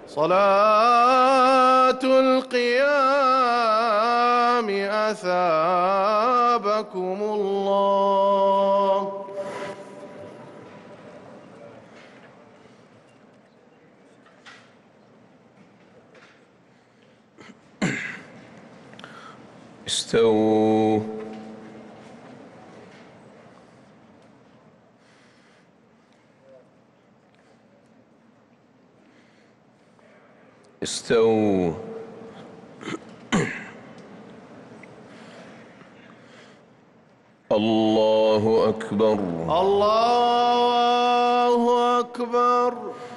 صلاة القيام أثابكم الله. استووا. استووا. الله أكبر. الله أكبر.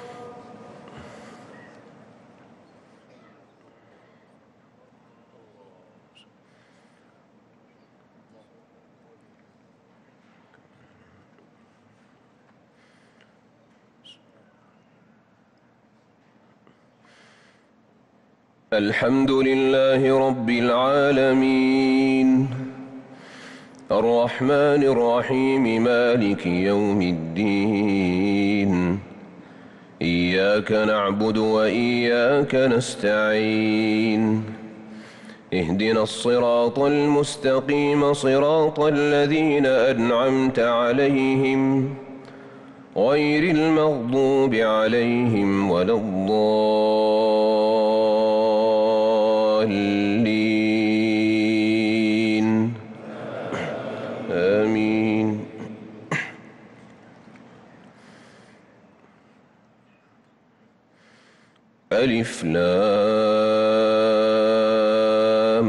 الحمد لله رب العالمين الرحمن الرحيم مالك يوم الدين إياك نعبد وإياك نستعين اهدنا الصراط المستقيم صراط الذين أنعمت عليهم غير المغضوب عليهم ولا الضالين آمين. ألف لام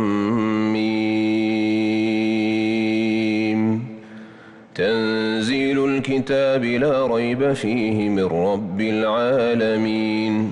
ميم تنزيل الكتاب لا ريب فيه من رب العالمين.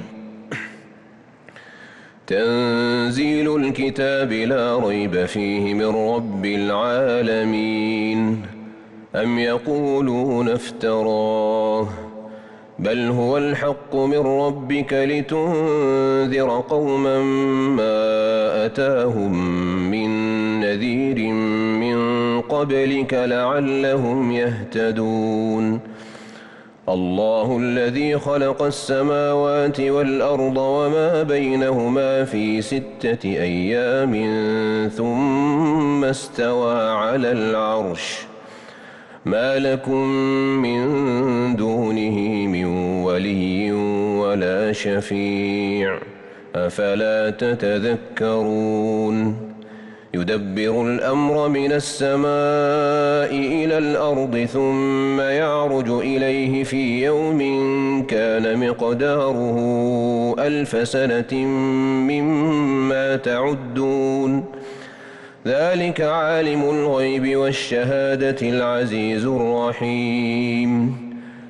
تنزيل الكتاب لا ريب فيه من رب العالمين. أم يقولون افتراه بل هو الحق من ربك لتنذر قوما ما أتاهم من نذير من قبلك لعلهم يهتدون. الله الذي خلق السماوات والأرض وما بينهما في 6 أيام ثم استوى على العرش ما لكم من دونه من ولي ولا شفيع أفلا تتذكرون. يدبر الأمر من السماء إلى الأرض ثم يعرج إليه في يوم كان مقداره 1000 سنة مما تعدون. ذلك عالم الغيب والشهادة العزيز الرحيم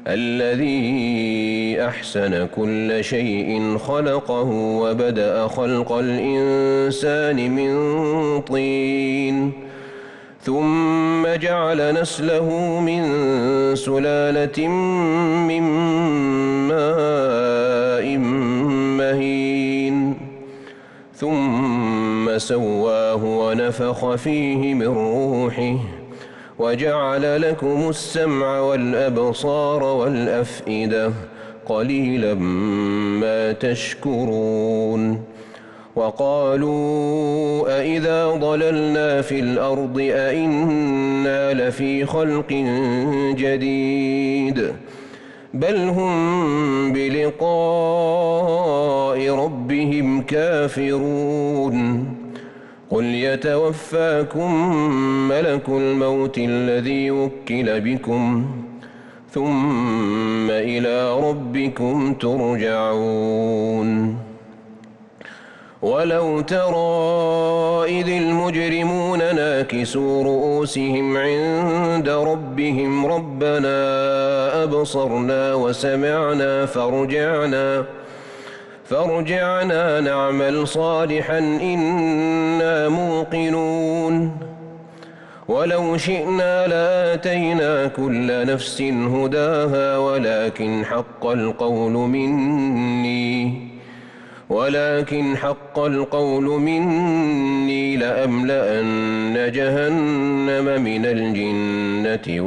الذي أحسن كل شيء خلقه وبدأ خلق الإنسان من طين ثم جعل نسله من سلالة من ماء مهين ثم سواه ونفخ فيه من روحه وجعل لكم السمع والأبصار والأفئدة قليلا ما تشكرون. وقالوا أإذا ضللنا في الأرض أإنا لفي خلق جديد بل هم بلقاء ربهم كافرون. قل يتوفاكم ملك الموت الذي وكل بكم ثم إلى ربكم ترجعون. ولو ترى إذ المجرمون ناكسوا رؤوسهم عند ربهم ربنا أبصرنا وسمعنا فارجعنا نعمل صالحا إنا موقنون. ولو شئنا لآتينا كل نفس هداها ولكن حق القول مني لأملأن جهنم من الجنة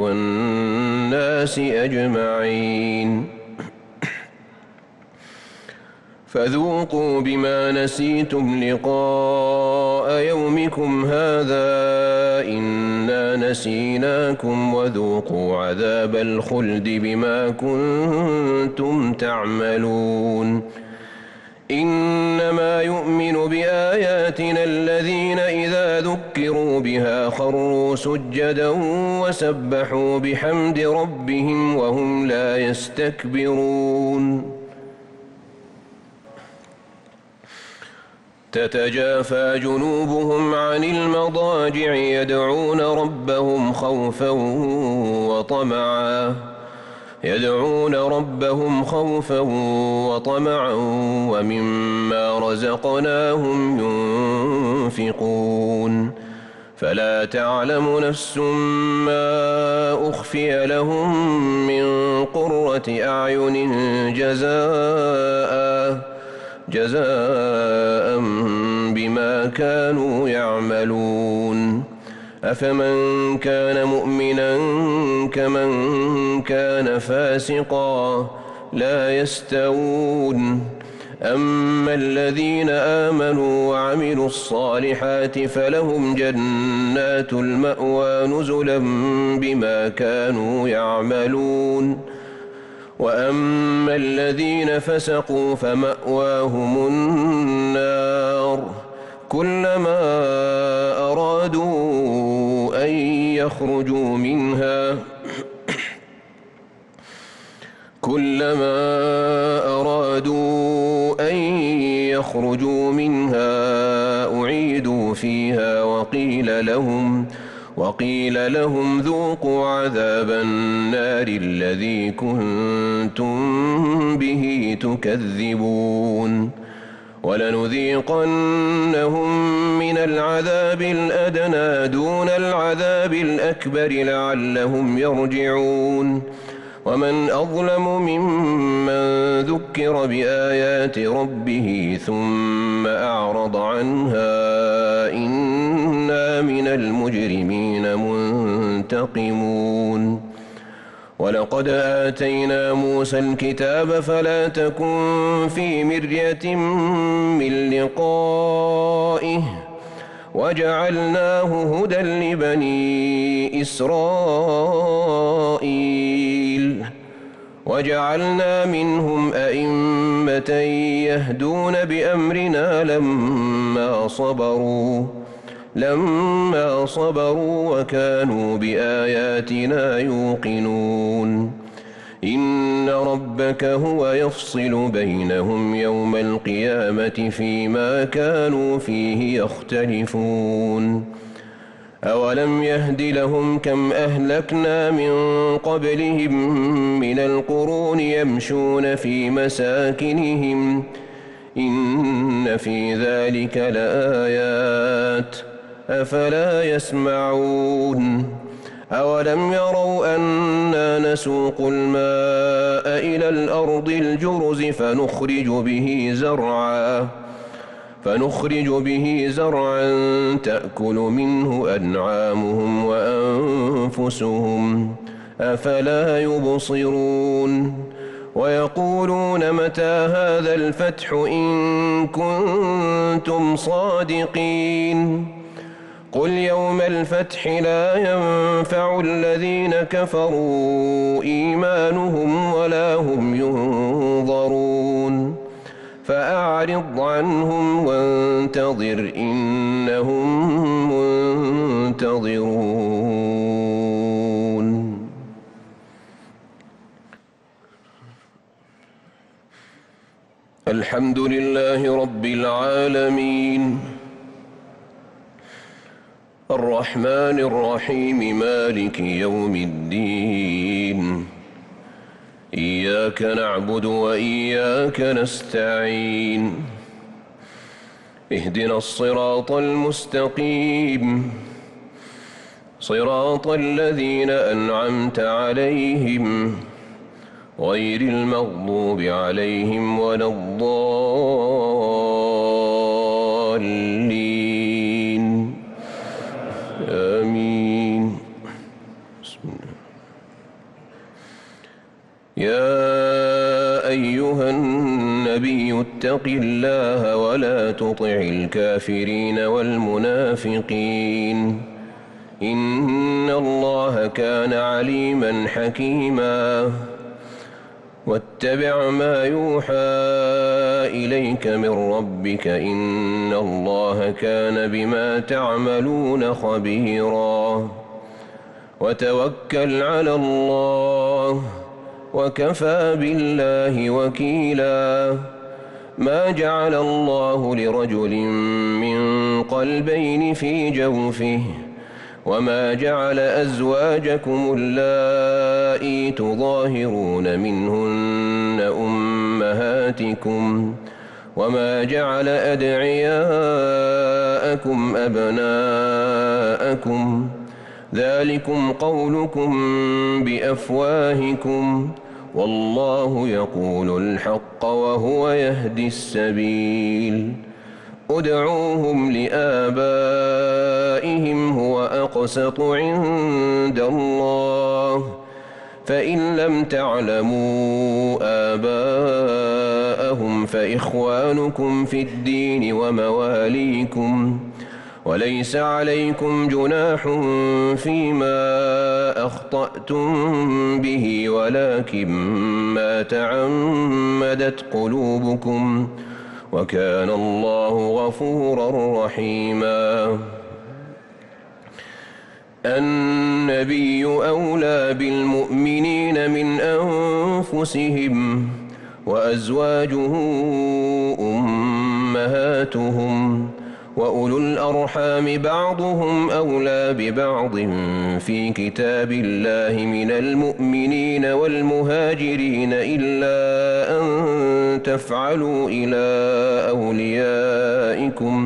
والناس أجمعين. فذوقوا بما نسيتم لقاء يومكم هذا إنا نسيناكم وذوقوا عذاب الخلد بما كنتم تعملون إنما يؤمن بآياتنا الذين إذا ذكروا بها خروا سجدا وسبحوا بحمد ربهم وهم لا يستكبرون تتجافى جنوبهم عن المضاجع يدعون ربهم خوفا وطمعا ومما رزقناهم ينفقون فلا تعلم نفس ما أخفي لهم من قرة أعين جزاء بما كانوا يعملون أفمن كان مؤمنا كمن كان فاسقا لا يستوون أما الذين آمنوا وعملوا الصالحات فلهم جنات المأوى نزلا بما كانوا يعملون وأما الذين فسقوا فمأواهم النار كلما أرادوا أن يخرجوا منها أعيدوا فيها وقيل لهم ذوقوا عذاب النار الذي كنتم به تكذبون ولنذيقنهم من العذاب الأدنى دون العذاب الأكبر لعلهم يرجعون ومن أظلم ممن ذكر بآيات ربه ثم أعرض عنها إنا من المجرمين منتقمون ولقد آتينا موسى الكتاب فلا تكن في مرية من لقائه وجعلناه هدى لبني إسرائيل وجعلنا منهم أئمة يهدون بأمرنا لما صبروا وكانوا بآياتنا يوقنون إن ربك هو يفصل بينهم يوم القيامة فيما كانوا فيه يختلفون أولم يهد لهم كم أهلكنا من قبلهم من القرون يمشون في مساكنهم إن في ذلك لآيات أفلا يسمعون أولم يروا أنا نسوق الماء إلى الأرض الجرز فنخرج به زرعا تأكل منه أنعامهم وأنفسهم أفلا يبصرون ويقولون متى هذا الفتح إن كنتم صادقين قل يوم الفتح لا ينفع الذين كفروا إيمانهم ولا هم ينظرون فأعرض عنهم وانتظر إنهم منتظرون الحمد لله رب العالمين الرحمن الرحيم مالك يوم الدين إياك نعبد وإياك نستعين اهدنا الصراط المستقيم صراط الذين أنعمت عليهم غير المغضوب عليهم ولا الضالين آمين بسم الله. يا أيها الناس النبي اتق الله ولا تطع الكافرين والمنافقين إن الله كان عليما حكيما واتبع ما يوحى إليك من ربك إن الله كان بما تعملون خبيرا وتوكل على الله وكفى بالله وكيلا ما جعل الله لرجل من قلبين في جوفه وما جعل أزواجكم اللائي تظاهرون منهن أمهاتكم وما جعل أدعياءكم أبناءكم ذلكم قولكم بأفواهكم والله يقول الحق وهو يهدي السبيل ادعوهم لآبائهم هو أقسط عند الله فإن لم تعلموا آباءهم فإخوانكم في الدين ومواليكم وليس عليكم جناح فيما أخطأتم به ولكن ما تعمدت قلوبكم وكان الله غفورا رحيما النبي أولى بالمؤمنين من أنفسهم وأزواجه أمهاتهم وأولو الأرحام بعضهم أولى ببعض في كتاب الله من المؤمنين والمهاجرين إلا أن تفعلوا إلى أوليائكم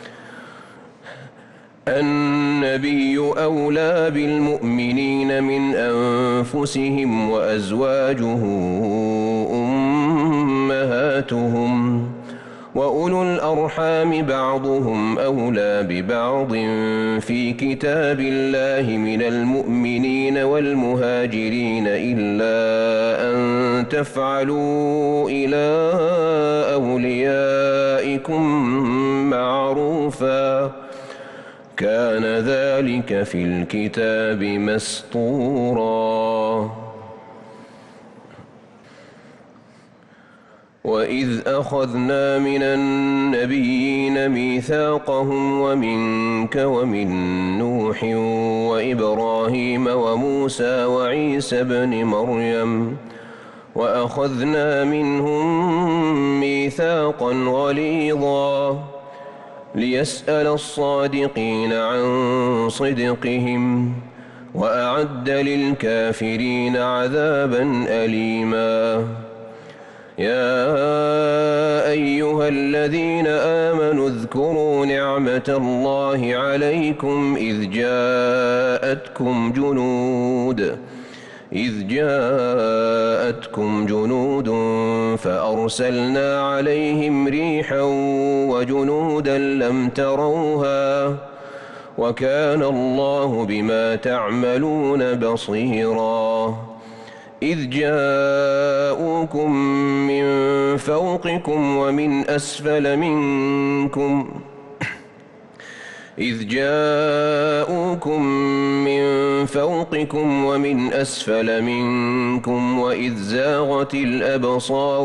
النبي أولى بالمؤمنين من أنفسهم وأزواجه أمهاتهم وأولو الأرحام بعضهم أولى ببعض في كتاب الله من المؤمنين والمهاجرين إلا أن تفعلوا إلى أوليائكم معروفا كان ذلك في الكتاب مسطورا وإذ أخذنا من النبيين ميثاقهم ومنك ومن نوح وإبراهيم وموسى وعيسى بن مريم وأخذنا منهم ميثاقا غليظا ليسأل الصادقين عن صدقهم وأعد للكافرين عذابا أليما يا أيها الذين آمنوا اذكروا نعمة الله عليكم إذ جاءتكم جنود فأرسلنا عليهم ريحا وجنودا لم تروها وكان الله بما تعملون بصيرا إذ جاءوكم من فوقكم ومن أسفل منكم وإذ زاغت الأبصار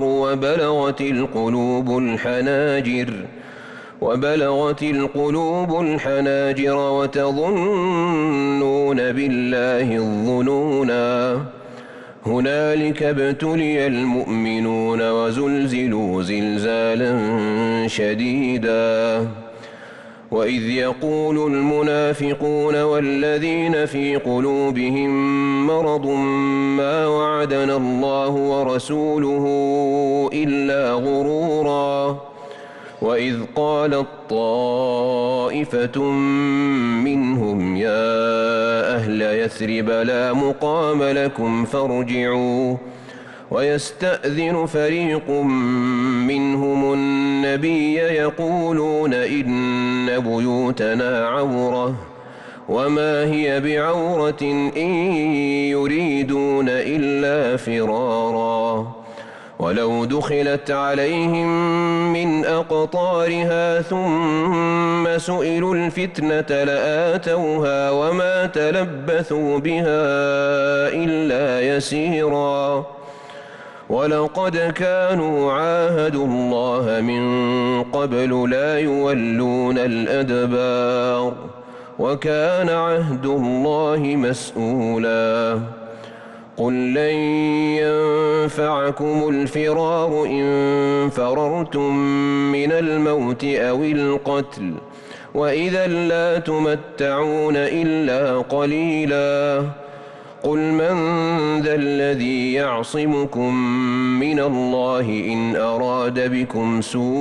وبلغت القلوب الحناجر وتظنون بالله الظنونا هنالك ابتلي المؤمنون وزلزلوا زلزالا شديدا وإذ يقول المنافقون والذين في قلوبهم مرض ما وعدنا الله ورسوله إلا غرورا وإذ قالت طائفة منهم يا أهل يثرب لا مقام لكم فارجعوا ويستأذن فريق منهم النبي يقولون إن بيوتنا عورة وما هي بعورة إن يريدون إلا فرارا ولو دخلت عليهم من أقطارها ثم سئلوا الفتنة لآتوها وما تلبثوا بها إلا يسيرا ولقد كانوا عاهدوا الله من قبل لا يولون الأدبار وكان عهد الله مسؤولا قل لن ينفعكم الفرار إن فررتم من الموت أو القتل وإذا لا تمتعون إلا قليلا قل من ذا الذي يعصمكم من الله إن أراد بكم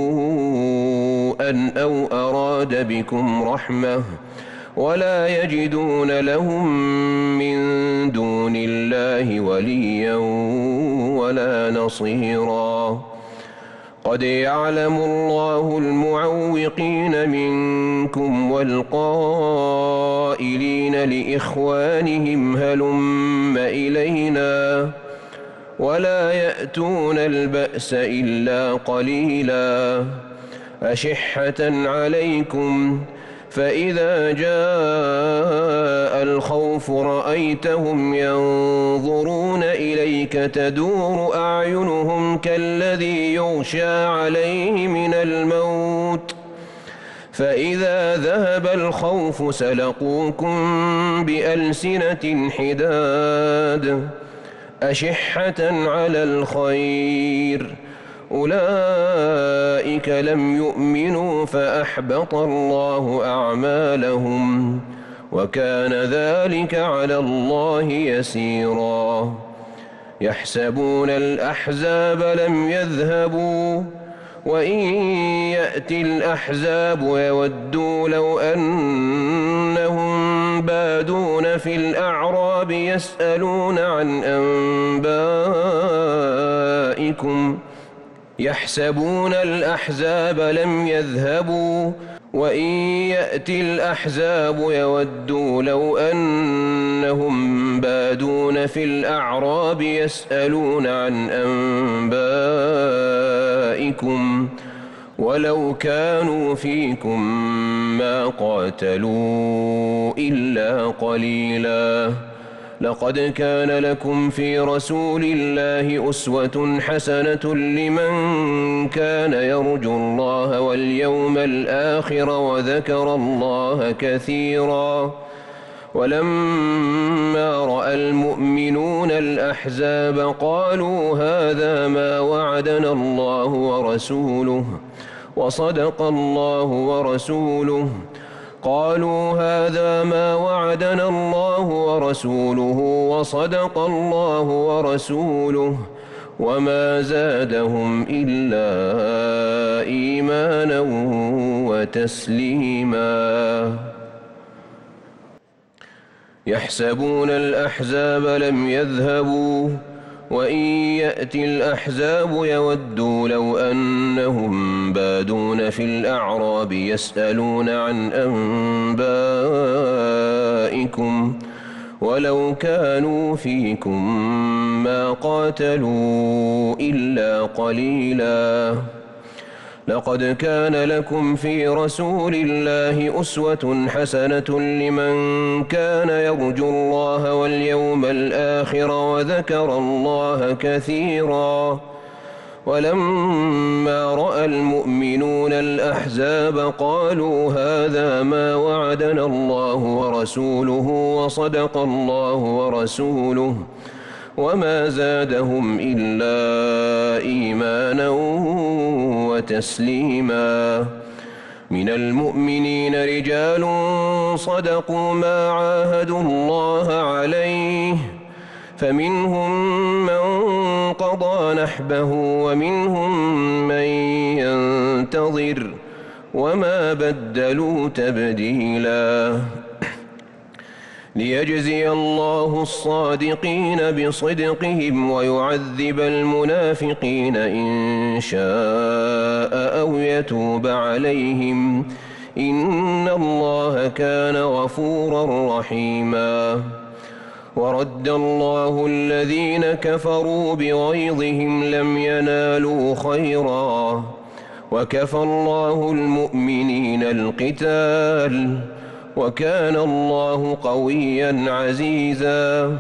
سوءا أو أراد بكم رحمة ولا يجدون لهم من دون الله وليا ولا نصيرا قد يعلم الله المعوقين منكم والقائلين لإخوانهم هلم إلينا ولا يأتون البأس إلا قليلا أشحة عليكم فإذا جاء الخوف رأيتهم ينظرون إليك تدور أعينهم كالذي يغشى عليه من الموت فإذا ذهب الخوف سلقوكم بألسنة حداد أشحة على الخير أولئك لم يؤمنوا فأحبط الله أعمالهم وكان ذلك على الله يسيرا يحسبون الأحزاب لم يذهبوا وإن يأتي الأحزاب يودوا لو أنهم بادون في الأعراب يسألون عن أنبائكم يحسبون الأحزاب لم يذهبوا وإن يأتي الأحزاب يودوا لو أنهم بادون في الأعراب يسألون عن أنبائكم ولو كانوا فيكم ما قاتلوا إلا قليلا لقد كان لكم في رسول الله أسوة حسنة لمن كان يرجو الله واليوم الآخر وذكر الله كثيرا ولما رأى المؤمنون الأحزاب قالوا هذا ما وعدنا الله ورسوله وصدق الله ورسوله قالوا هذا ما وعدنا الله ورسوله وصدق الله ورسوله وما زادهم إلا إيمانا وتسليما يحسبون الأحزاب لم يذهبوا وإن يأتي الأحزاب يودوا لو أنهم بادون في الأعراب يسألون عن أنبائكم ولو كانوا فيكم ما قاتلوا إلا قليلا لقد كان لكم في رسول الله أسوة حسنة لمن كان يرجو الله واليوم الآخر وذكر الله كثيرا ولما رأى المؤمنون الأحزاب قالوا هذا ما وعدنا الله ورسوله وصدق الله ورسوله وما زادهم إلا إيمانا وتسليما من المؤمنين رجال صدقوا ما عاهدوا الله عليه فمنهم من قضى نحبه ومنهم من ينتظر وما بدلوا تبديلا ليجزي الله الصادقين بصدقهم ويعذب المنافقين إن شاء أو يتوب عليهم إن الله كان غفورا رحيما ورد الله الذين كفروا بغيظهم لم ينالوا خيرا وكفى الله المؤمنين القتال وكان الله قويا عزيزا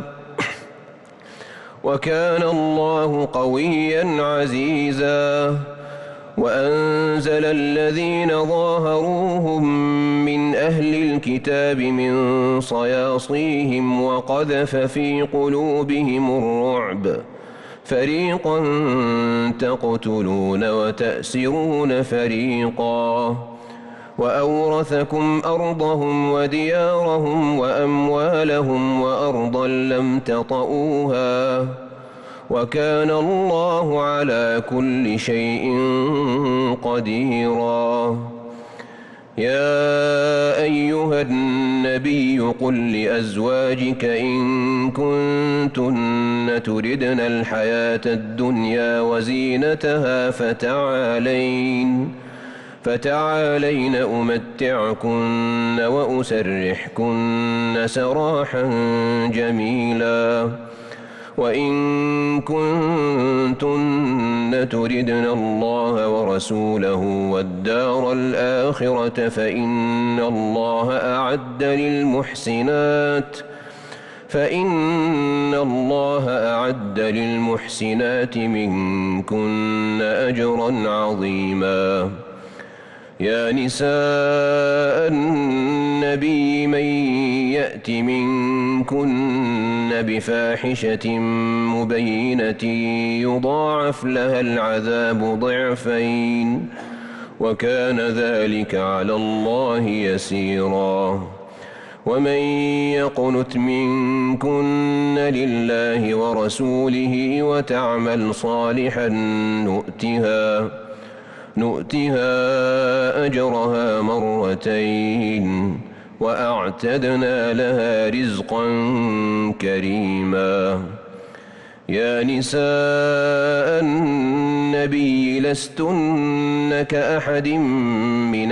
وأنزل الذين ظاهروهم من أهل الكتاب من صياصيهم وقذف في قلوبهم الرعب فريقا تقتلون وتأسرون فريقا وأورثكم أرضهم وديارهم وأموالهم وأرضا لم تطئوها وكان الله على كل شيء قديرا. يا أيها النبي قل لأزواجك إن كنتن تردن الحياة الدنيا وزينتها فتعالين أمتعكن وأسرحكن سراحا جميلا وإن كنتن تردن الله ورسوله والدار الآخرة فإن الله أعد للمحسنات منكن أجرا عظيما. يا نساء النبي من يأت منكن بفاحشة مبينة يضاعف لها العذاب ضعفين وكان ذلك على الله يسيرا. ومن يقنت منكن لله ورسوله وتعمل صالحا نؤتها أجرها مرتين وأعتدنا لها رزقا كريما. يا نساء النبي لستن كأحد من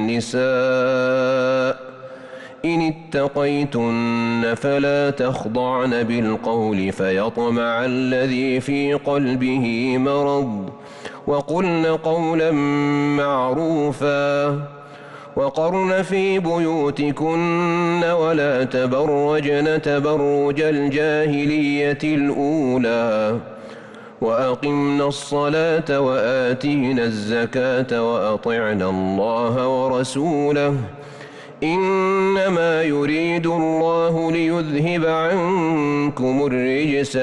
النساء إن اتقيتن فلا تخضعن بالقول فيطمع الذي في قلبه مرض وقلن قولا معروفا وقرن في بيوتكن ولا تبرجن تبرج الجاهلية الأولى وأقمنا الصلاة وآتينا الزكاة وأطعنا الله ورسوله إنما يريد الله ليذهب عنكم الرجس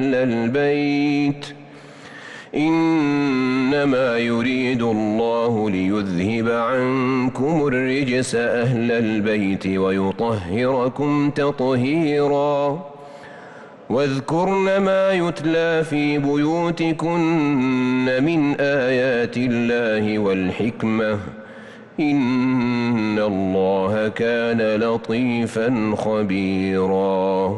أهل البيت ويطهركم تطهيرا. واذكرن ما يتلى في بيوتكن من آيات الله والحكمة إن الله كان لطيفا خبيرا.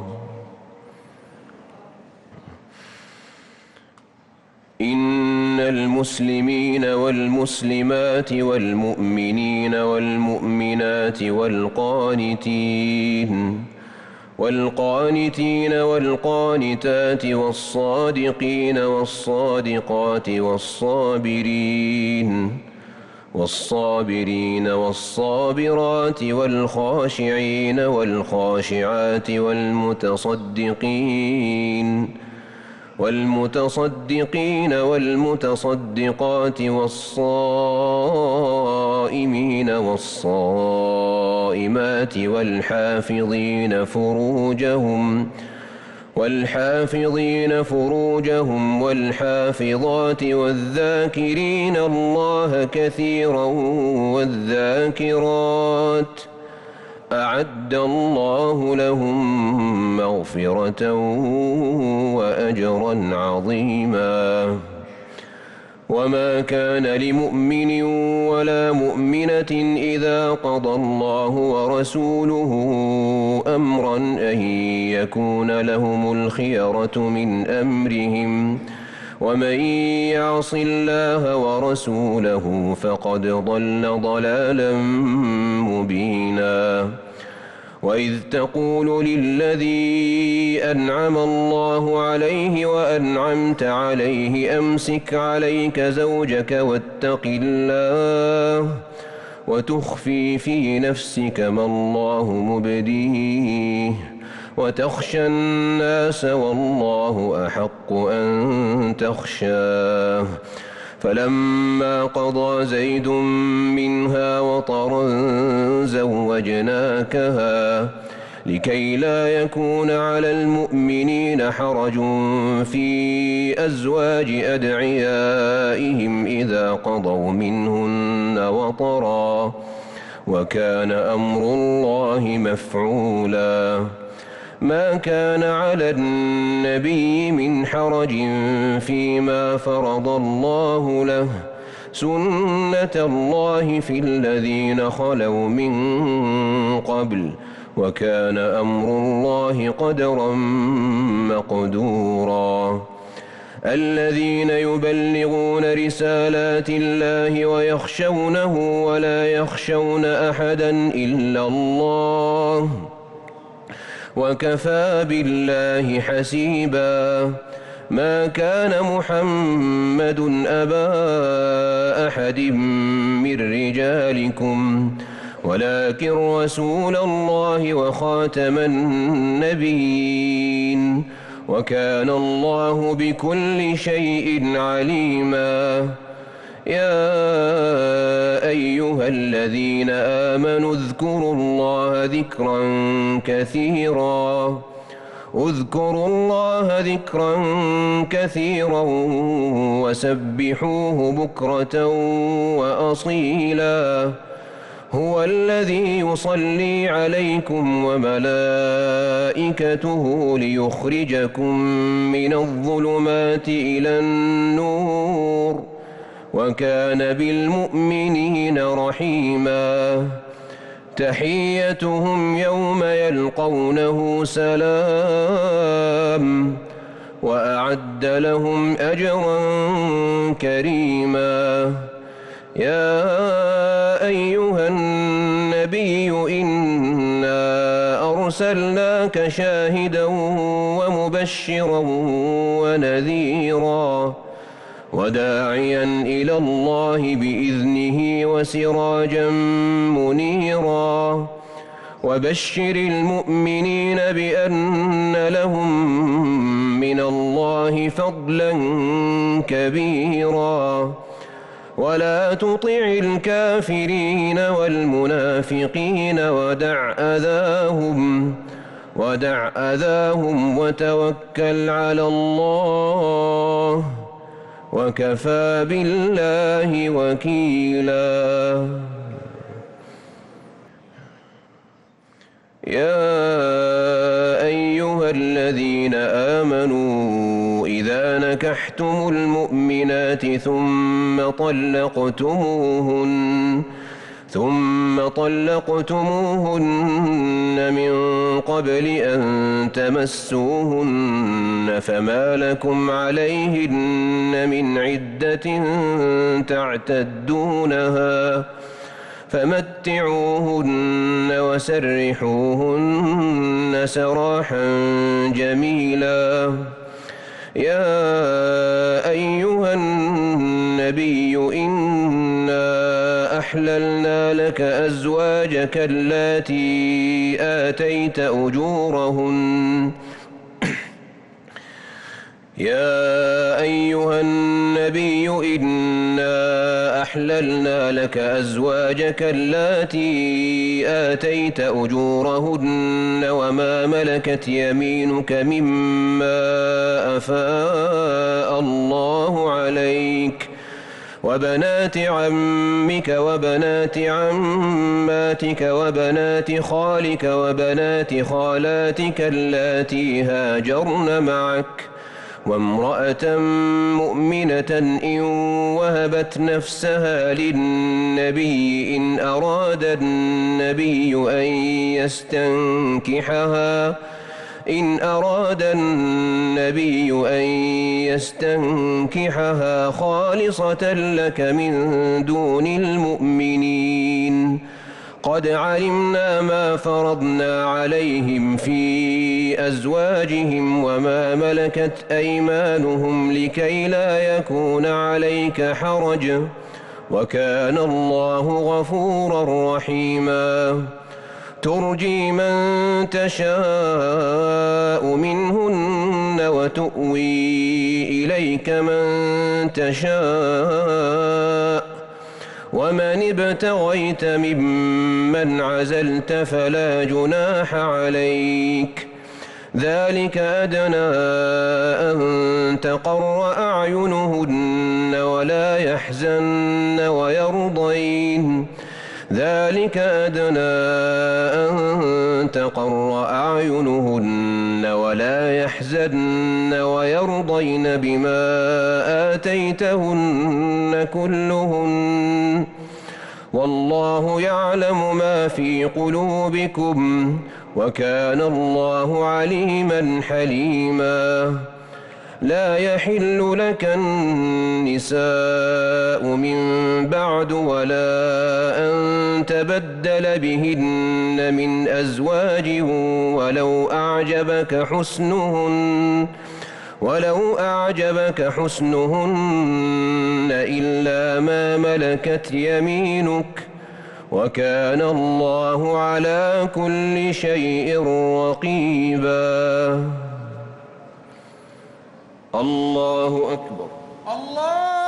إن المسلمين والمسلمات والمؤمنين والمؤمنات والقانتين والقانتات والصادقين والصادقات والصابرين والصابرات والخاشعين والخاشعات والمتصدقين والمتصدقات والصائمين والصائمات والحافظين فروجهم والحافظات والذاكرين الله كثيرا والذاكرات أعد الله لهم مغفرة وأجرا عظيما. وما كان لمؤمن ولا مؤمنة إذا قضى الله ورسوله أمرا أن يكون لهم الخيرة من أمرهم ومن يعص الله ورسوله فقد ضل ضلالا مبينا. وإذ تقول للذي أنعم الله عليه وأنعمت عليه أمسك عليك زوجك واتق الله وتخفي في نفسك ما الله مبديه وتخشى الناس والله أحق أن تخشاه فلما قضى زيد منها وطرا زوجناكها لكي لا يكون على المؤمنين حرج في أزواج أدعيائهم إذا قضوا منهن وطرا وكان أمر الله مفعولا ما كان على النبي من حرج فيما فرض الله له سنة الله في الذين خلوا من قبل وكان أمر الله قدرا مقدورا الذين يبلغون رسالات الله ويخشونه ولا يخشون أحدا إلا الله وكفى بالله حسيبا ما كان محمد أبا أحد من رجالكم ولكن رسول الله وخاتم النبيين وكان الله بكل شيء عليما يا أيها الذين آمنوا اذكروا الله ذكرا كثيرا وسبحوه بكرة وأصيلا هو الذي يصلي عليكم وملائكته ليخرجكم من الظلمات إلى النور وكان بالمؤمنين رحيما تحيتهم يوم يلقونه سلام وأعد لهم أجرا كريما يا أيها النبي إنا أرسلناك شاهدا ومبشرا ونذيرا وداعيا إلى الله بإذنه وسراجا منيرا وبشر المؤمنين بأن لهم من الله فضلا كبيرا ولا تطع الكافرين والمنافقين ودع أذاهم وتوكل على الله وكفى بالله وكيلا يا أيها الذين آمنوا إذا نكحتم المؤمنات ثم طلقتموهن من قبل أن تمسوهن فما لكم عليهن من عدة تعتدونها فمتعوهن وسرحوهن سراحا جميلا يا أيها النبي إنا أحللنا لك أزواجك اللاتي آتيت أجورهن يا أيها النبي إنا أحللنا لك أزواجك اللاتي آتيت أجورهن وما ملكت يمينك مما أفاء الله عليك وبنات عمك وبنات عماتك وبنات خالك وبنات خالاتك اللاتي هاجرن معك وامرأة مؤمنة إن وهبت نفسها للنبي إن أراد النبي أن يستنكحها خالصة لك من دون المؤمنين قد علمنا ما فرضنا عليهم في أزواجهم وما ملكت أيمانهم لكي لا يكون عليك حرج وكان الله غفورا رحيما ترجي من تشاء منهن وتؤوي إليك من تشاء ومن ابتغيت ممن عزلت فلا جناح عليك ذلك أدنى أن تقر أعينهن ولا يحزن ويرضين ذلك أدنى أن تقر أعينهن ولا يحزن ويرضين بما آتيتهن كلهن والله يعلم ما في قلوبكم وكان الله عليما حليما لا يحل لك النساء من بعد ولا أن تبدل بهن من أزواج ولو أعجبك حسنهن إلا ما ملكت يمينك وكان الله على كل شيء رقيبا الله أكبر. الله